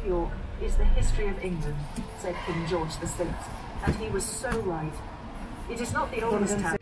of York is the history of England, said King George VI, and he was so right. It is not the oldest town.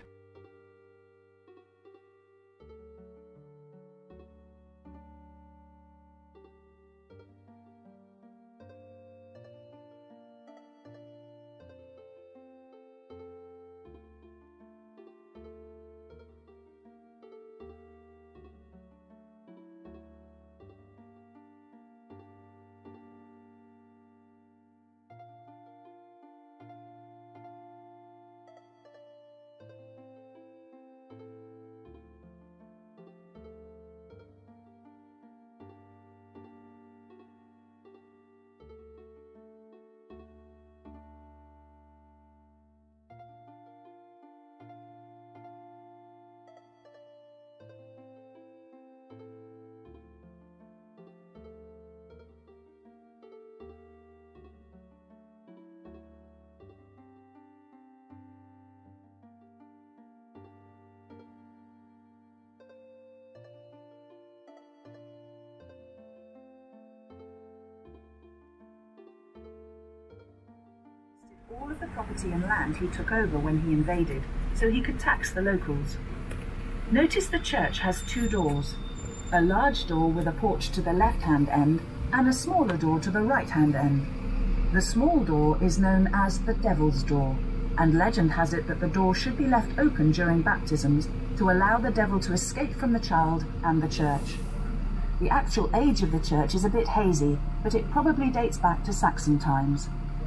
All of the property and land he took over when he invaded, so he could tax the locals. Notice the church has two doors, a large door with a porch to the left-hand end and a smaller door to the right-hand end. The small door is known as the Devil's Door, and legend has it that the door should be left open during baptisms to allow the devil to escape from the child and the church. The actual age of the church is a bit hazy, but it probably dates back to Saxon times.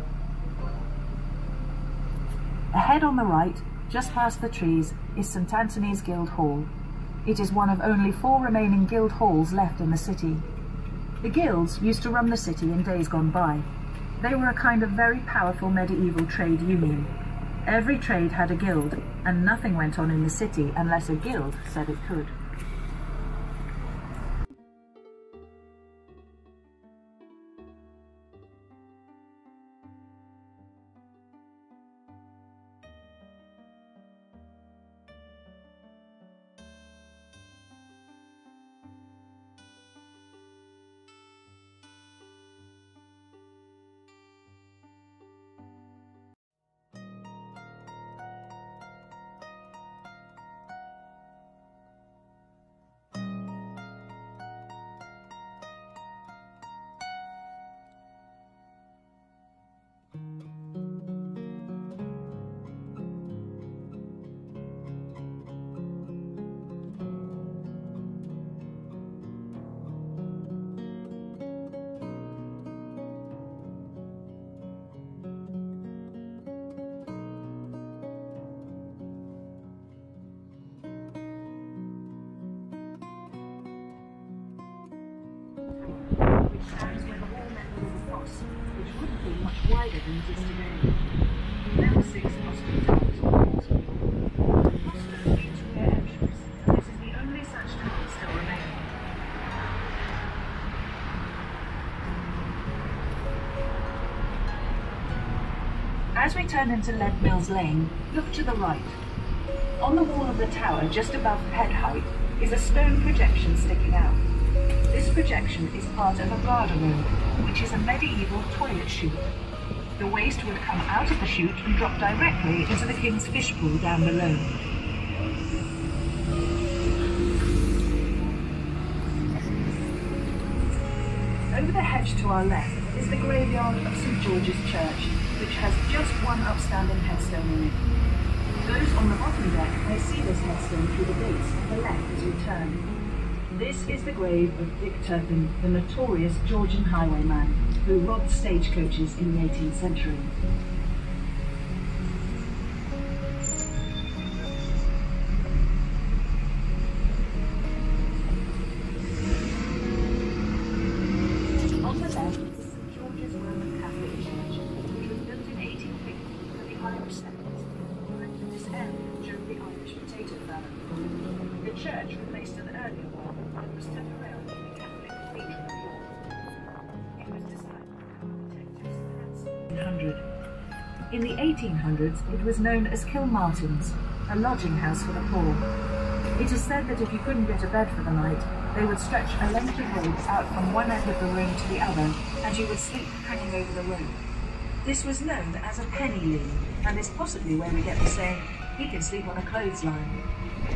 Ahead on the right, just past the trees, is St Anthony's Guild Hall. It is one of only 4 remaining guild halls left in the city. The guilds used to run the city in days gone by. They were a kind of very powerful medieval trade union. Every trade had a guild, and nothing went on in the city unless a guild said it could. Stands where the hall met the little fosse, which wouldn't be much wider than it is today. There were 6 postern towers on walls. Postern means rear entrance, and this is the only such tower still remaining. As we turn into Lead Mills Lane, look to the right. On the wall of the tower, just above head height, is a stone projection sticking out. This projection is part of a garderobe, which is a medieval toilet chute. The waste would come out of the chute and drop directly into the King's fish pool down below. Over the hedge to our left is the graveyard of St George's Church, which has just one upstanding headstone in it. Those on the bottom deck may see this headstone through the gates to the left as we turn. This is the grave of Dick Turpin, the notorious Georgian highwayman who robbed stagecoaches in the 18th century. On the left is St George's Roman Catholic Church, which was built in 1850 for the Irish settlers who lived at this area during the Irish potato famine. The church replaced an earlier one that was temporarily the Catholic Cathedral of York. It was designed by architect Joseph Hanson. In the 1800s, it was known as Kilmartin's, a lodging house for the poor. It is said that if you couldn't get a bed for the night, they would stretch a length of rope out from one end of the room to the other, and you would sleep hanging over the rope. This was known as a penny lea, and is possibly where we get the saying, "He can sleep on a clothesline."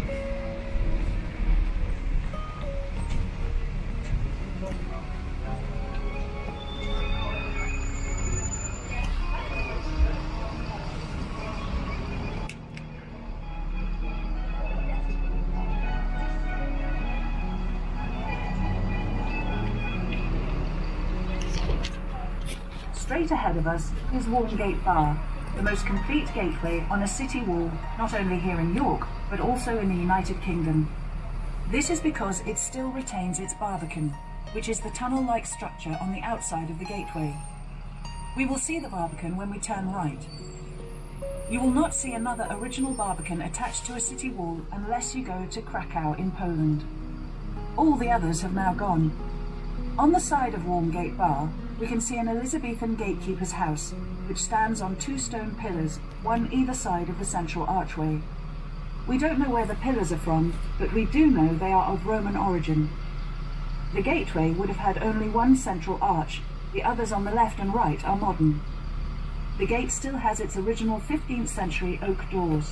Straight ahead of us is Walmgate Bar, the most complete gateway on a city wall, not only here in York, but also in the United Kingdom. This is because it still retains its barbican, which is the tunnel-like structure on the outside of the gateway. We will see the barbican when we turn right. You will not see another original barbican attached to a city wall unless you go to Krakow in Poland. All the others have now gone. On the side of Walmgate Bar, we can see an Elizabethan gatekeeper's house, which stands on two stone pillars, one either side of the central archway. We don't know where the pillars are from, but we do know they are of Roman origin. The gateway would have had only one central arch, the others on the left and right are modern. The gate still has its original 15th century oak doors.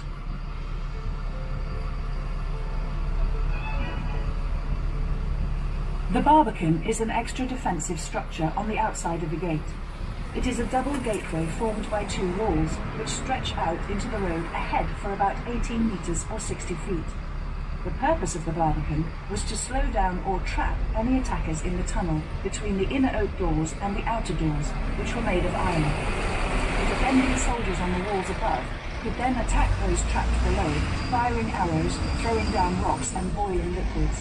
The barbican is an extra defensive structure on the outside of the gate. It is a double gateway formed by two walls, which stretch out into the road ahead for about 18 metres or 60 feet. The purpose of the barbican was to slow down or trap any attackers in the tunnel between the inner oak doors and the outer doors, which were made of iron. The defending soldiers on the walls above could then attack those trapped below, firing arrows, throwing down rocks and boiling liquids.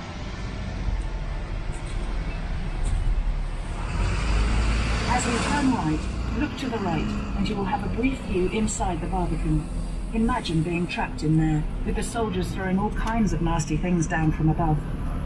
As we turn right, look to the right, and you will have a brief view inside the barbican. Imagine being trapped in there, with the soldiers throwing all kinds of nasty things down from above.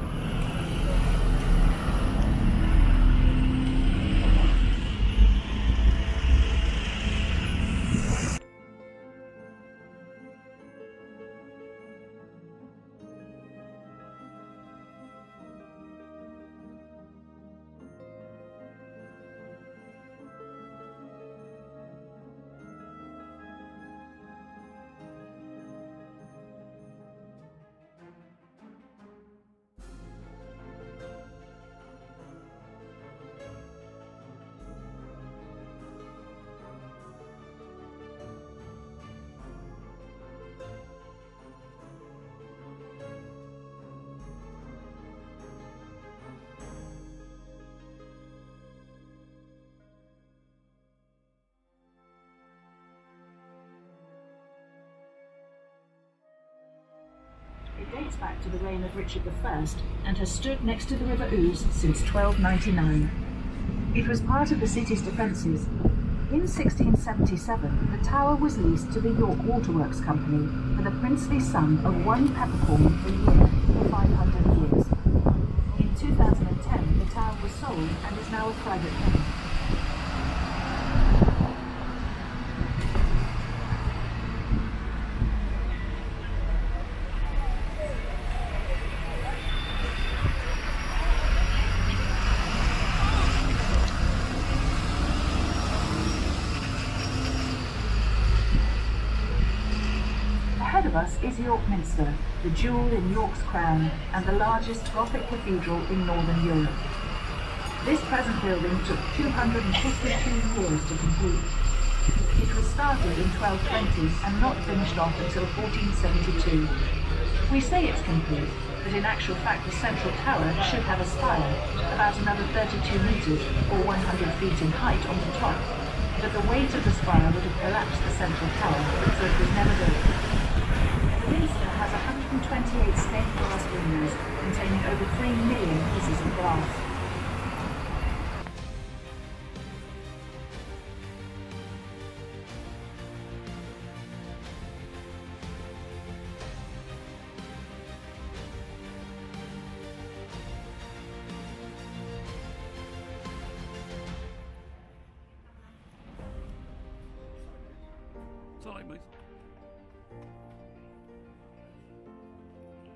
It dates back to the reign of Richard I and has stood next to the River Ouse since 1299. It was part of the city's defences. In 1677, the tower was leased to the York Waterworks Company for the princely sum of 1 peppercorn a year for 500 years. In 2010, the tower was sold and is now a private home. Ahead of us is York Minster, the jewel in York's crown and the largest Gothic cathedral in Northern Europe. This present building took 252 years to complete. It was started in 1220 and not finished off until 1472. We say it's complete, but in actual fact the central tower should have a spire, about another 32 metres or 100 feet in height on the top, but the weight of the spire would have collapsed the central tower, so it was never built. The Minster has 128 stained glass windows containing over 3 million pieces of glass. Sorry, mate.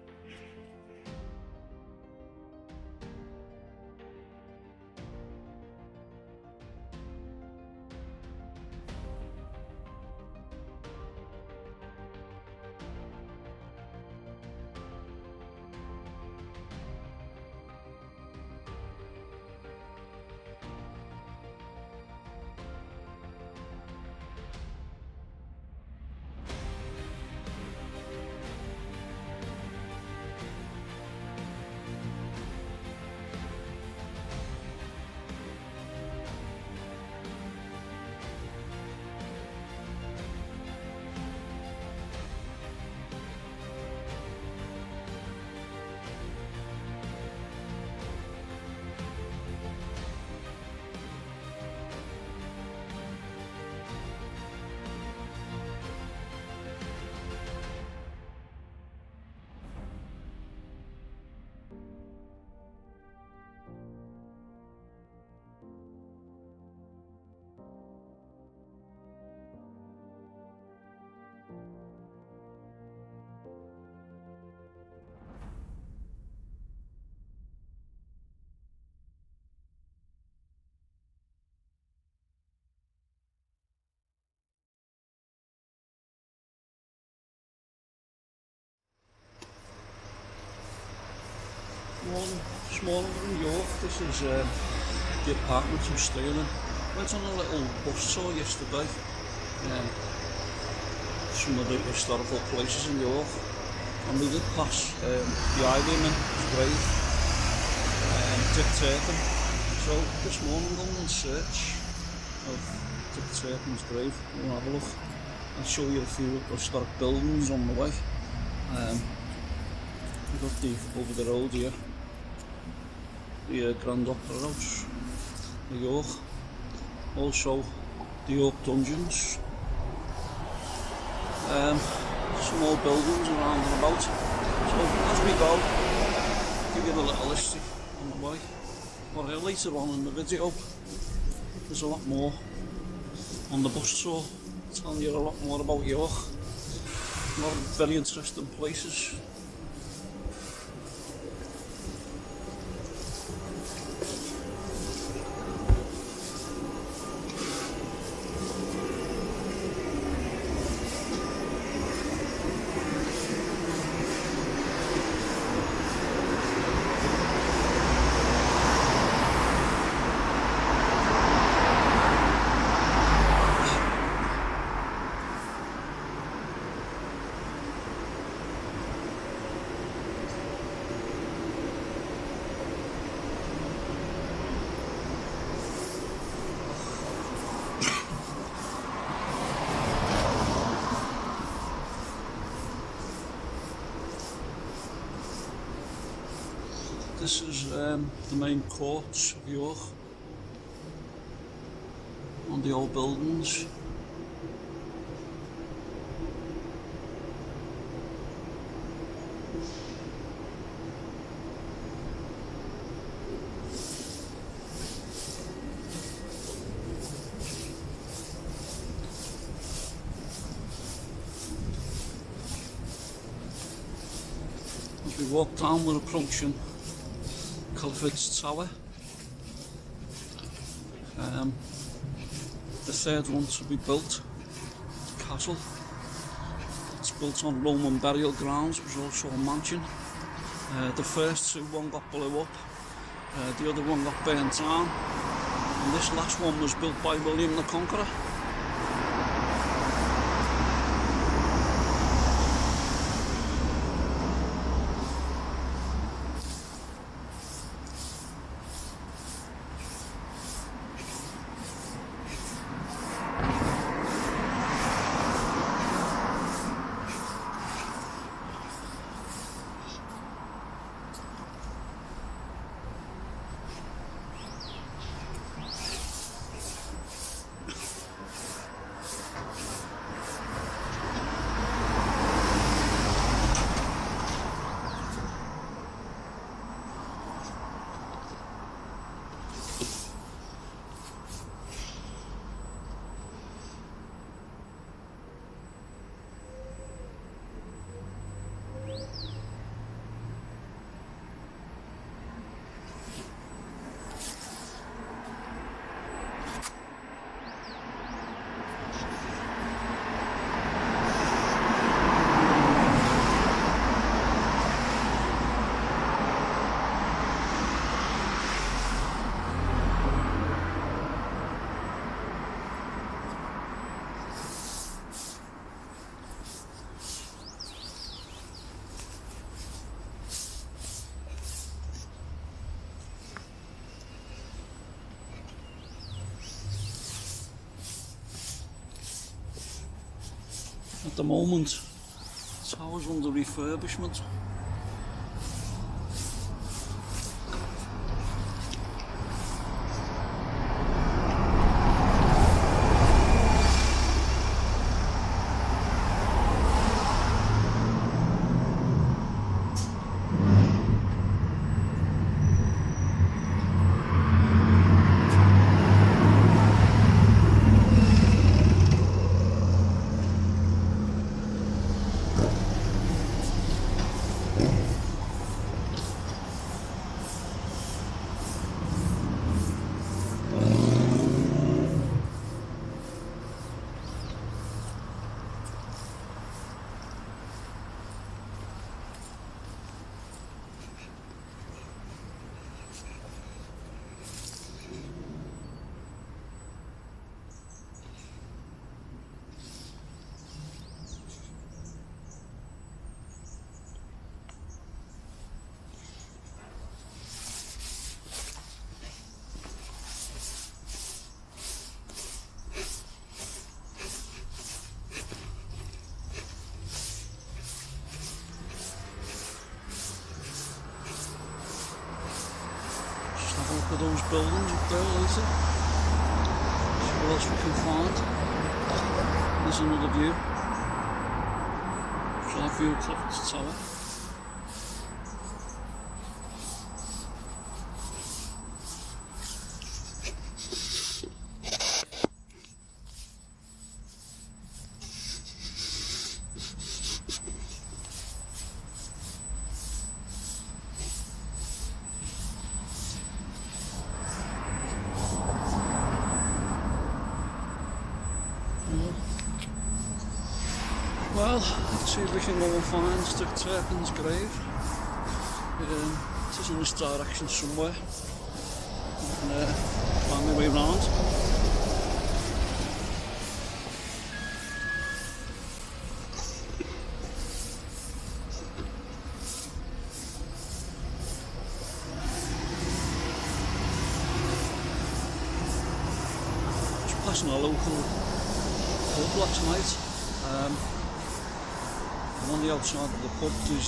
Small in York. This is the apartment I'm staying in. Went on a little bus tour yesterday. Some of the historical places in York, and we did pass the Ironman's grave, Dick Turpin. So this morning I'm going in search of Dick Turpin's grave. We'll have a look and show you a few historic buildings on the way. We've got the over the road here, the Grand Opera House, New York. Also the York Dungeons. Small buildings around and about. So as we go, give you a little history on the way. But later on in the video, there's a lot more on the bus tour, telling you a lot more about York. A lot of very interesting places. This is the main courts of York, on the old buildings. As we walk down, we're approaching Clifford's Tower, the third one to be built, the castle. It's built on Roman burial grounds. It was also a mansion. The first two, one got blew up, the other one got burnt down, and this last one was built by William the Conqueror. At the moment, the tower's under refurbishment. buildings up there later. See what else we can find. There's another view. Side view of Clifford's Tower. Well, let's see if we can go and find Dick Turpin's grave. It is in this direction somewhere. I can find my way round. Just passing a local pub last night. And on the outside of the pub there's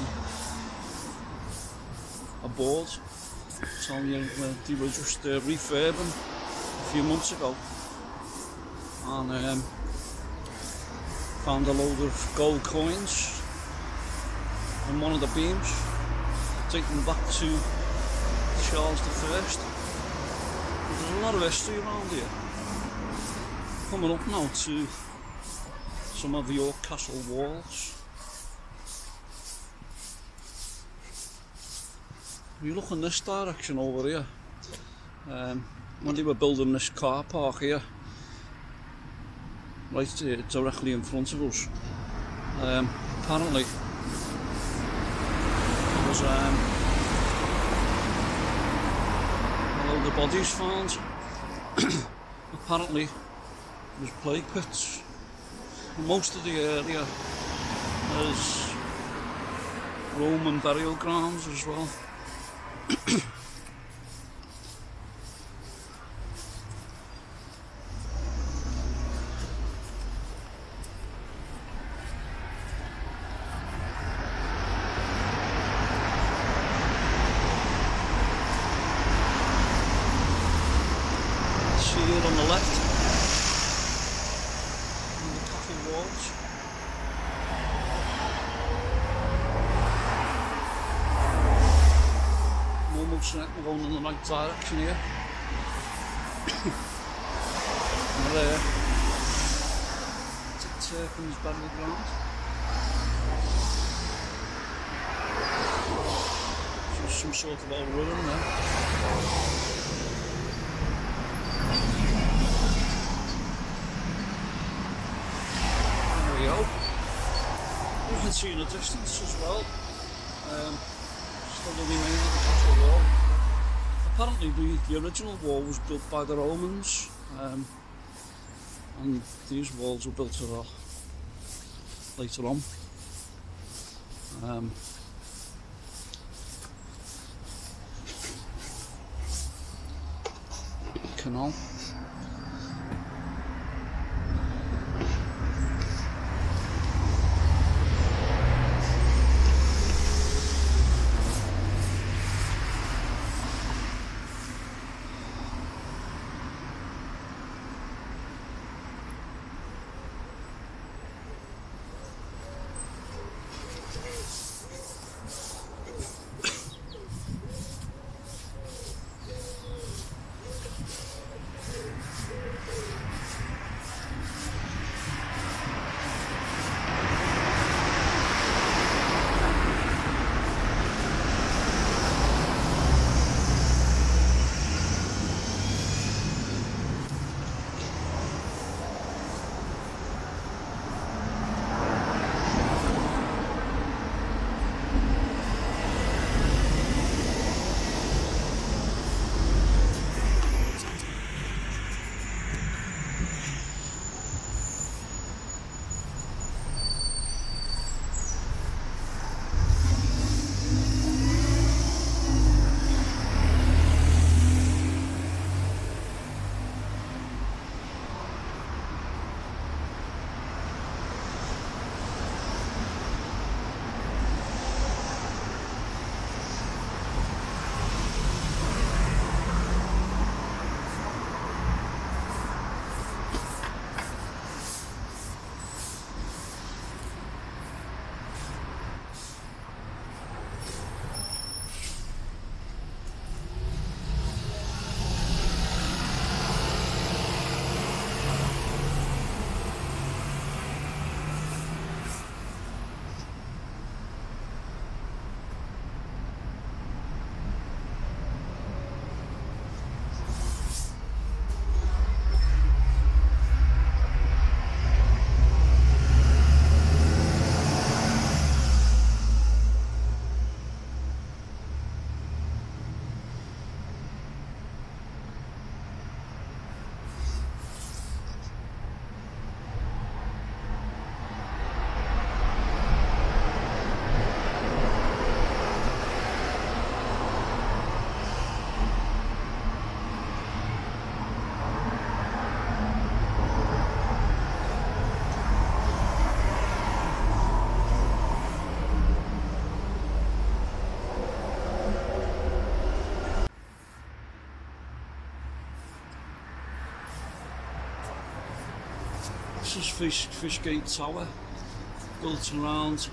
a board telling you they were just refurbing a few months ago, and found a load of gold coins on one of the beams, taking them back to Charles I. There's a lot of history around here. Coming up now to some of York Castle walls. If you look in this direction over here, when they were building this car park here, right directly in front of us, apparently there was a load of bodies found. Apparently there was plague pits. Most of the area is Roman burial grounds as well. See it on the left. Walls. I'm almost certain we're going in the right direction here. And there, Dick Turpin's burial ground. So some sort of old ruin there. You can see in the distance as well, still the remaining of the castle wall. Apparently the original wall was built by the Romans, and these walls were built a lot later on. Canal. this is Fishgate Tower, built around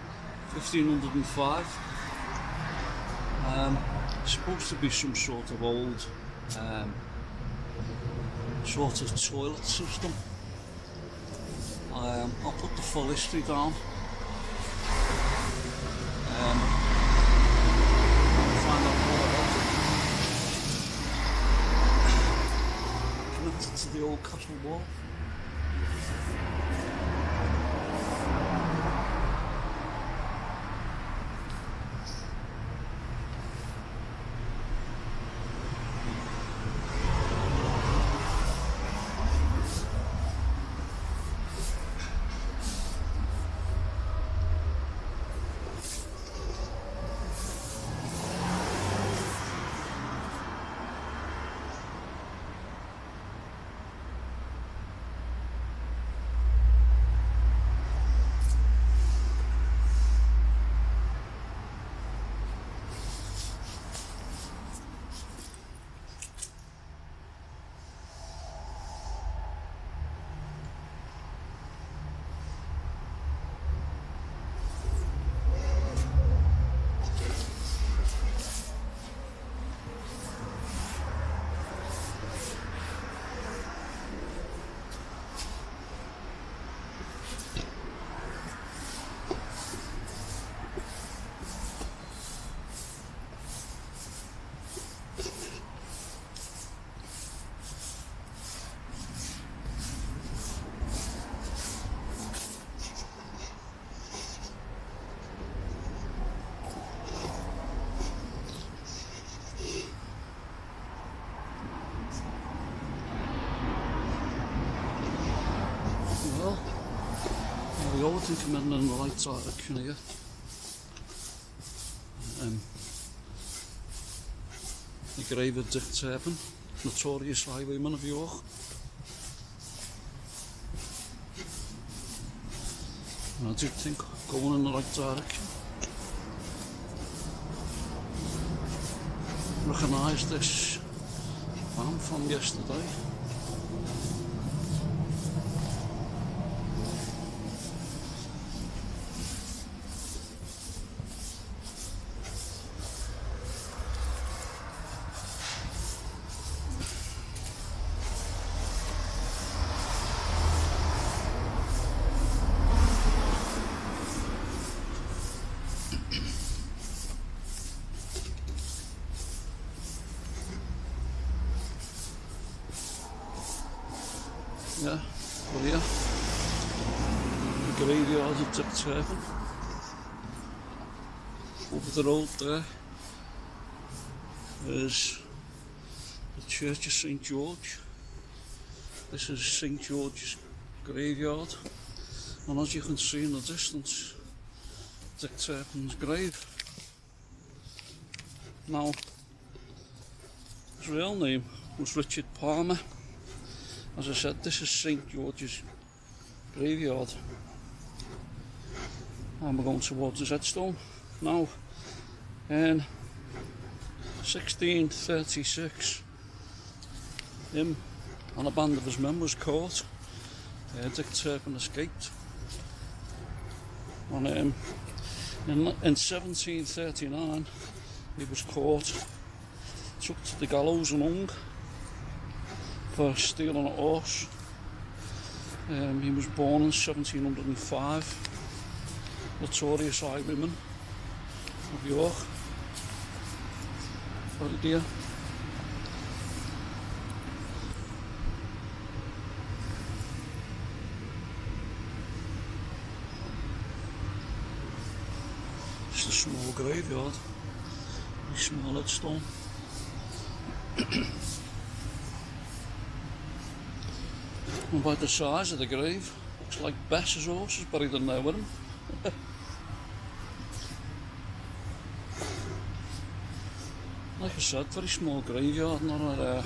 1505. Supposed to be some sort of old sort of toilet system. I'll put the full history down. Find out more about it. Connected to the old castle wall. I think I'm in the right direction here. The grave of Dick Turpin, notorious highwayman of York. And I do think going in the right direction. Recognise this van from yesterday. Yeah, well here, the graveyard of Dick Turpin. Over the road there is the Church of St George. This is St George's graveyard, and as you can see in the distance, Dick Turpin's grave. Now, his real name was Richard Palmer. As I said, this is St George's graveyard, and we're going towards his headstone. Now, in 1636, him and a band of his men was caught. Dick Turpin escaped, and in 1739 he was caught, took to the gallows and hung for stealing a horse. He was born in 1705, notorious highwayman of York. Very dear. Just a small graveyard, very small headstone. And by the size of the grave, looks like Bess's horse is buried in there with him. Like I said, very small graveyard, not a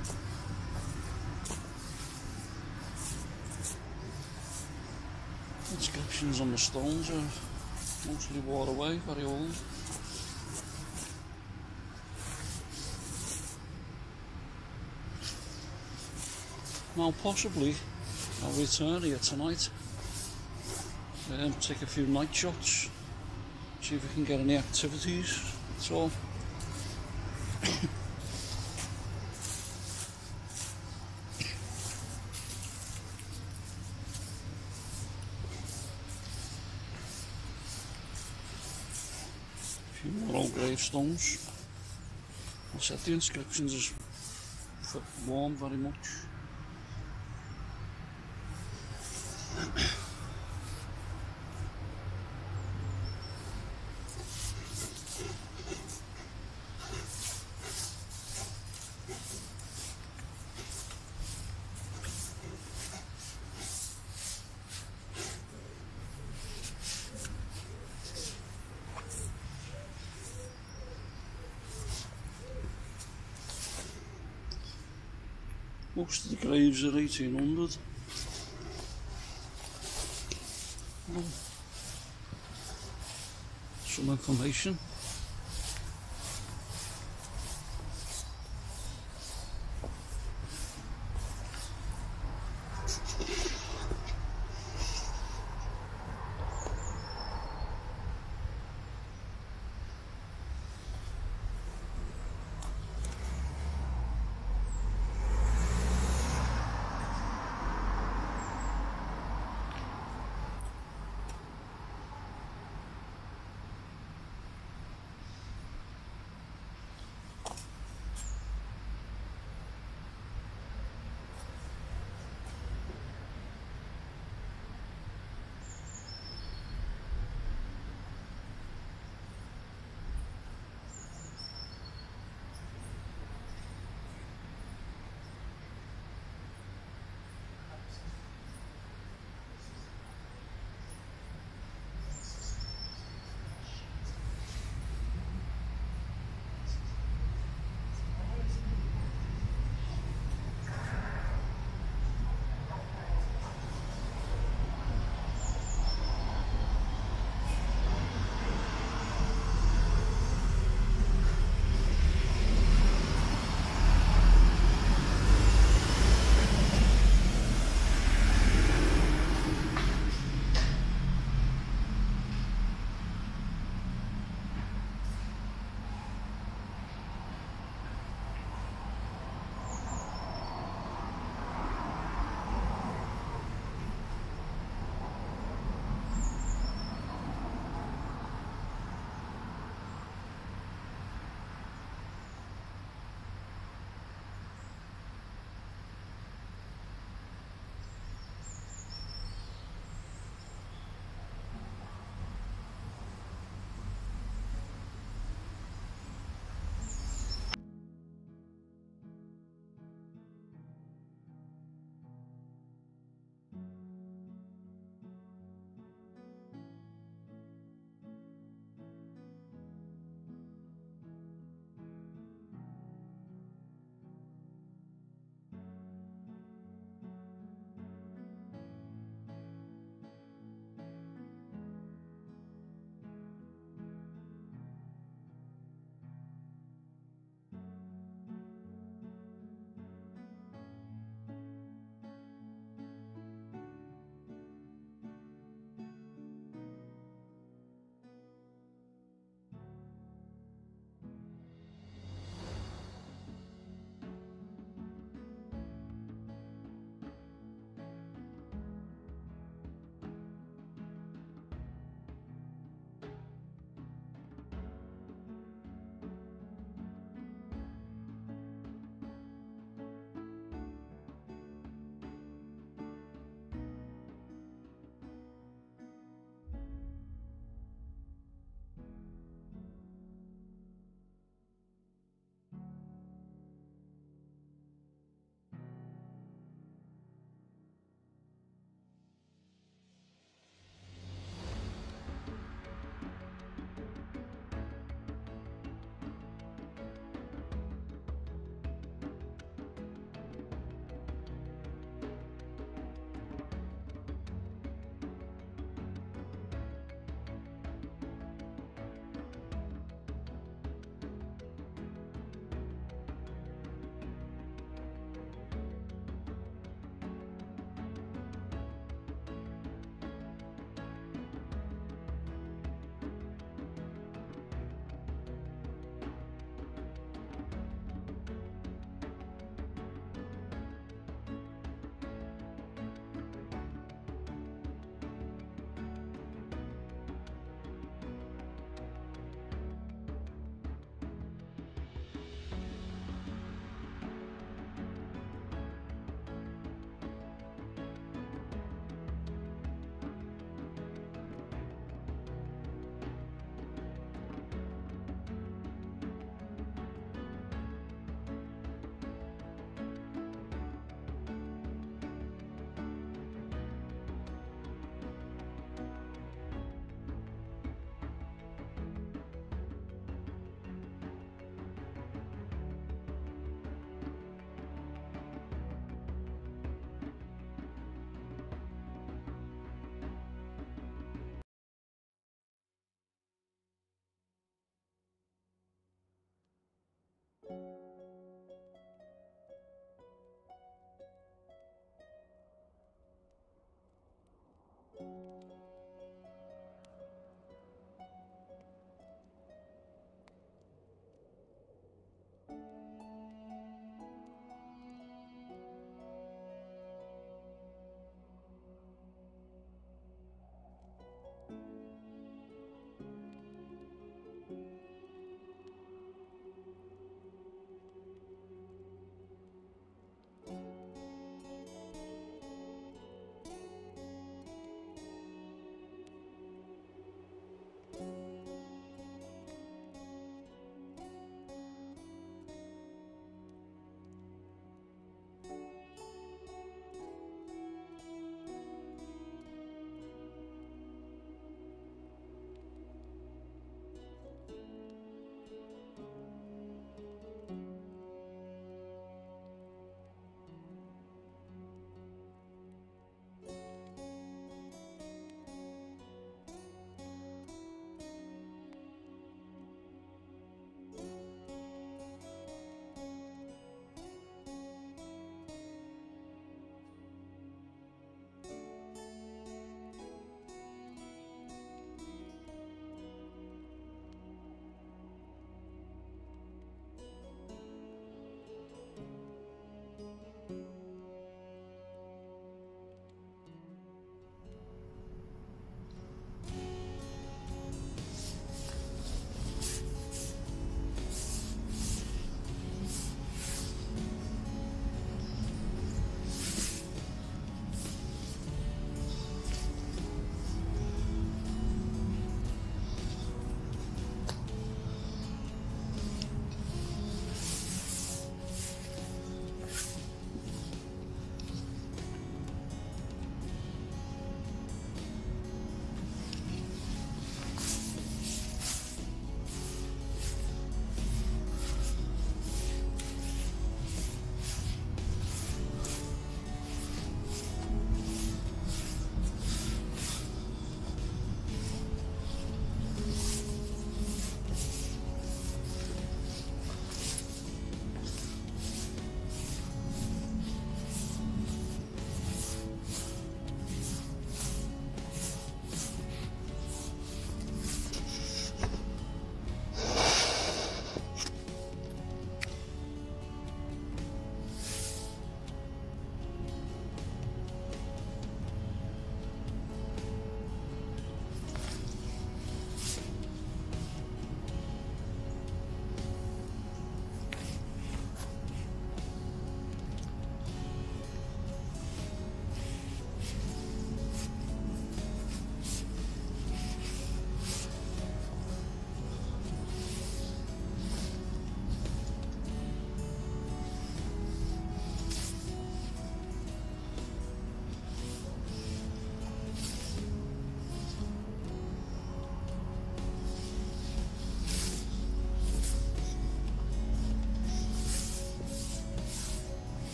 inscriptions on the stones are mostly wore away, very old. Now possibly I'll return here tonight, take a few night shots, see if we can get any activities at all. A few more old gravestones. I said the inscriptions is warm very much. Most of the graves are 1800. Some information.